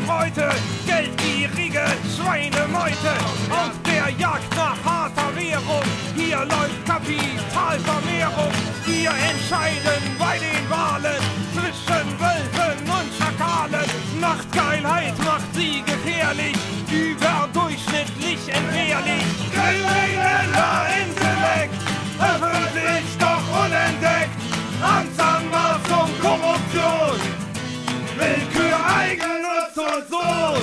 Beute, geldgierige Schweinemeute auf der Jagd nach harter Währung. Hier läuft Kapitalvermehrung. Wir entscheiden bei den Wahlen zwischen Wölfen und Schakalen. Machtgeilheit macht sie gefährlich, überdurchschnittlich entbehrlich. Krimineller Intellekt, öffentlich doch unentdeckt. Amtsanmaßung, Korruption, Willkür, Eigennutz und Sohn.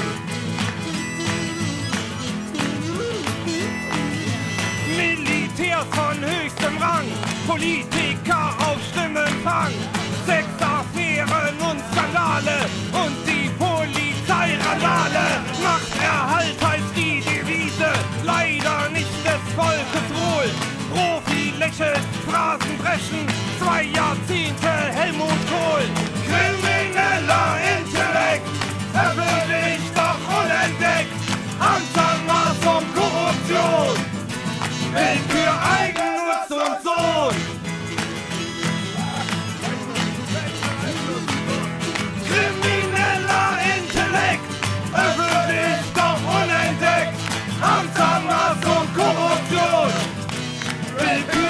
Militär von höchstem Rang, Politiker auf Stimmenfang, Sexaffären und Skandale und die Polizeirandale. Machterhalt heißt die Devise, leider nicht des Volkes Wohl. Profi lächelt, Phrasen brechen, 2 Jahrzehnte Helmut Kohl. Krimineller Intellekt, öffentlich doch unentdeckt. Amtsanmaßung, Korruption, Willkür, Eigennutz und Sohn. Krimineller Intellekt, öffentlich doch unentdeckt. Amtsanmaßung, Korruption, Willkür.